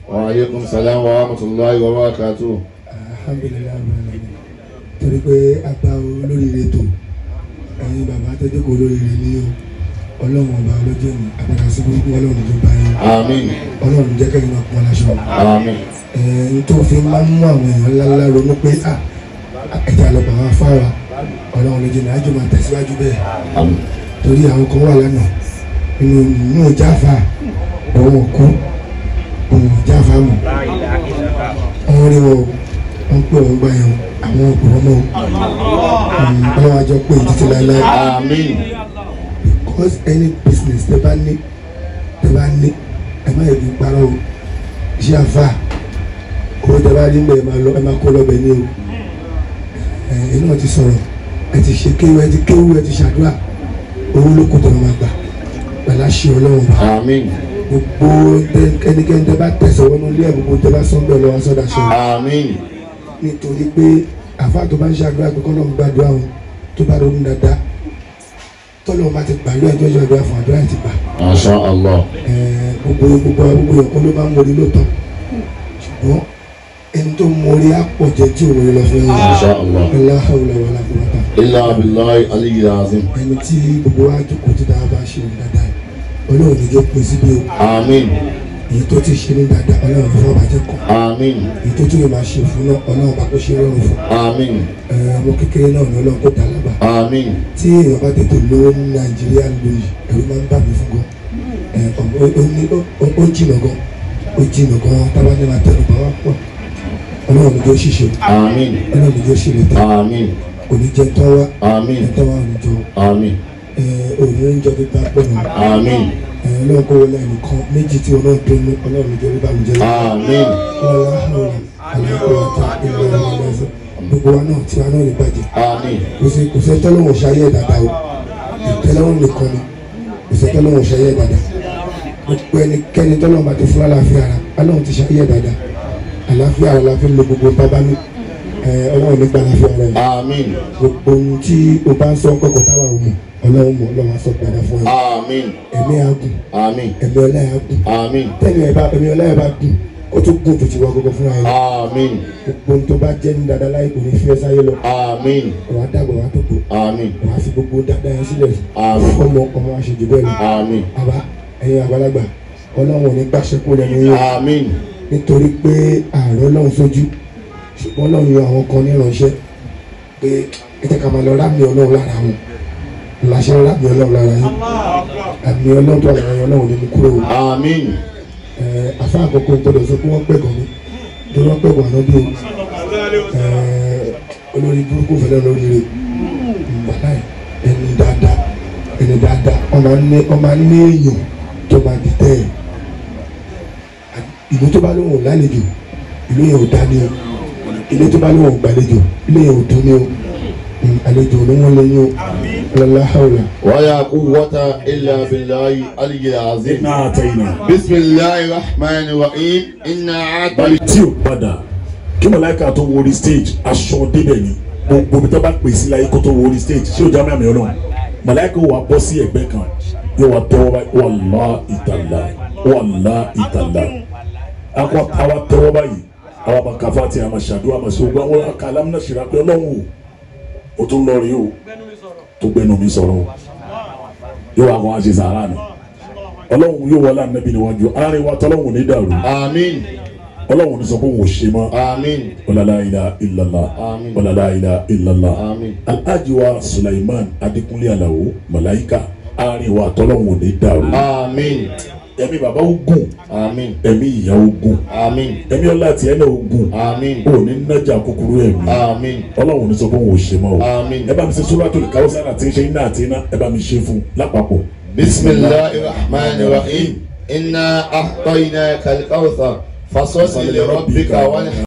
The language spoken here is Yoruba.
Wa alaikum salam wa rahmatullahi wa barakatuh. Alhamdulillah torí pé àgbà olóríire tó ẹ̀yin bàbá tẹ́jọ́ kó olóríire ní o ọlọ́run ọba ọlọ́jọ́ ni àpàdà sí gbogbo ọlọ́run tó bá yín. Àmín. Ọlọ́run jẹ́ kẹ́yìn máa pọ́n láṣọ. Àmín. Tó fi máa ń mú àwọn èèyàn ńláńlá ronú pé ẹ̀jẹ̀ àlọ́pàá wa fáwa ọlọ́run lójú ní àjọ máa tẹ̀síwájú bẹ́ẹ̀. Torí àwọn kan wà lánàá nínú jáfa òun kú òun jáfa mọ̀ wọ́n rí wọn wọ́n pè wọ́n gbà yẹn àwọn ọkùnrin mọ́ ọlọ́run àjọ pé títí láéláé. Àmín. Because any business tẹ́ bá ní ẹ má yẹ kí n parọ́ o ṣé àfa owó tẹ́ bá rí mbẹ́ ẹ máa kó lọ́bẹ̀ ní o ẹ náà ti sọ̀rọ̀ ẹ ti ṣe kéwú ẹ ti ṣàdúrà owó ló kó tó máa gbà pẹ̀lú àṣẹ ọlọ́run bá. Àmín. Gbogbo ẹnikẹ́ni tẹ́ bá tẹ̀sán wọnú ilé ẹ̀ gbogbo tẹ́ bá sọ́n bẹ́ẹ̀ lọ́wọ́ sọ́dà ṣe. Àmín. Nítorí pé àfa tó bá ń ṣàdúrà pé kọ́nà gbàdúrà wọn tó bá ronú dáadáa tọ́lọ́ bá ti gbà lóyún ẹjọ́ ìṣàdúrà fún àdúrà ti gbà. Masha Allah. Gbogbo ẹ̀kọ́ ló bá ń mórí lóòótọ́ ṣùgbọ́n ẹni tó mórí àpọ̀jẹ́ tí òun lọ fún ẹ̀yìn. Masha Allah. La hawla wala quwwata illa billahi aliyyil azim. ẹni tí gbogbo wa jókòó tí dáa bá ṣe dáadáa ọlọ́run ní jẹ́ pín síbí o. Àmín. èyí tó ti ṣe ní dáadáa ọlọ́run fún ọbàjẹ́ kan. Àmín. èyí tó tún yẹ máa ṣe fún náà ọlọ́run bá kó ṣe rọrùn fún. Àmín. ọmọ kékeré náà ní ọlọ́run kó dá lábà. Àmín. tí èèyàn bá tètè lówó ní Nàìjíríà lóyè ẹ̀rù máa ń bà mí fún gan. ó jìnà gan tábà ní máa tẹnu bá wà pọ̀ ọlọ́run ní jẹ́ ṣiṣẹ́. Àmín. ọlọ́run ní jẹ́ ṣẹlẹ̀ tán. Àmín. kò ní jẹ́ tán wá. Àmín. tán wá ní jọ. Àmín. òní oúnjẹ tó bá pọ̀ náà. Àmín. ọlọ́run kó wọlé ẹnìkan méjì tí wọn náà dúnú ọlọ́run níjọ́ rí bàmí jẹ́. Àmín. gbogbo wa náà tí wa náà lè bàjẹ́. Àmín. kò sẹ́ tọ́lọ́wọ̀n ṣayé dáadáa o ìtẹ́lọ́wọ̀n nìkan ni kò sẹ́ tọ́lọ́wọ̀n ṣayé dáadáa gbogbo ẹnikẹ́ni tọ́lọ́wọ̀n bá ti fún àlàáfíà ara ọlọ́run ti ṣayé dáadáa àlàáfíà ara la fi ń lo gbogbo bábá ní ọlọ́run nígbà àlàáfíà ara yẹn. Àmín. gbogbo ohun tí o bá ń sọ kọ̀kọ̀ táwa ò mọ̀ ọlọ́run mọ̀ ọlọ́run á sọ padà fún ẹ. Àmín. ẹ̀mí agùn Àmín. ẹ̀mí ọláyà agùn Àmín. tẹ́lẹ̀ ẹ̀mí ọláyà bá gùn ó tún gùn tó ti wá gbogbo fúnra ẹ̀. Àmín. gbogbo ohun tó bá jẹ́ ní dáadáa láyé kò ní fi ẹ́ sáyé lọ. Àmín. wàá dàgbà wàá tó kù. Àmín. wàá fi gbogbo dáadáa yẹn sílẹ̀. Àmín. ọmọ àṣejù bẹ́ẹ̀ lọ. Àmín. àbá ẹ̀yin àgbàlagbà ọlọ́run ò ní gbàṣẹ́kù lẹ́nu yín. Àmín. nítorí pé ààrẹ ọlọ́run sójú ṣùgbọ́n ọlọ́run yọ àwọn kan ní ìránṣẹ́ pé ẹ jẹ́ ká máa lọ rámi ọlọ́run lára wọn làṣẹ rámi ọlọ́run lára yín àmì ọlọ́run tó àlàyé ọlọ́run ní mú kúrò. Àmín. àfa àkọ́kọ́ gbọ́dọ̀ sọ pé wọ́n pẹ̀gàn mi tó wọ́n pẹ̀gàn àná bí olórí burúkú fẹ́lẹ́ lórí rẹ̀ bàbá ẹni dáadáa ọmọ ní èèyàn tó máa dìtẹ́ ẹ̀ ìlú tó bá lóun lálejò ìlú yẹn ò dá ní o ilé tó bá lóun gbàlejò ilé yẹn ò dún ní o àlejò ló wọ́n lẹ́yìn o lọ́lá hàwùlà. wala quwwata illa billahi aliyyil azim. iná àtẹ̀yìnà. bismillahir rahmanir rahim inna a'tayna. báyìí tí o padà kí màláíkà tó wọrí stage aṣọ débẹ̀ ni gbogbo bí tó bá pè sí láyé kó tó wọrí stage ṣé o já mẹ́rin ọlọ́run màláíkà wà bọ́ sí ẹgbẹ́ kan yóò wá tẹ́wọ́ báyìí wàllá ìtàlá àwa tẹ́wọ́ báyìí àwa máa kàfá tí a máa ṣàdúrà máa ṣe ogun àwọn akàlámúná ṣìrà pé ọlọ́run o tún lọ rí o tó gbẹnu mi sọ̀rọ̀ o yóò wá kó wá ṣe sàárà ni ọlọ́run yóò wọlé ànábì níwájú àárín wa tọ́lọ́run ní dàrú. Àmín. ọlọ́run ní sọ pé òun ò ṣe mọ́. Àmín. wàlálà ilà ìlàlá. Àmín. wàlálà ilà ìlàlá. Àmín. alhaji wa Sulaiman Adékúnlé Àlàó màláíkà àárín wa tọ́lọ́run ní dàrú. Àmín. ẹ̀mí bàbá ogun. Àmín. ẹ̀mí ìyá ogun. Àmín. ẹ̀mí ọlá tiẹ̀ náà ogun. Àmín. o ní nájà kúkúrú ẹ̀mí. Àmín. ọlọ́run ní sọ pé òun ò ṣe mọ́ o. Àmín. ẹ bá mi ṣe Suratul Kawthar àti ṣe iná àti iná ẹ bá mi ṣe fún lápapọ̀. bismillahir rahmanir rahim inna a'tainaka al-kawthar fasalli li rabbika wanhar.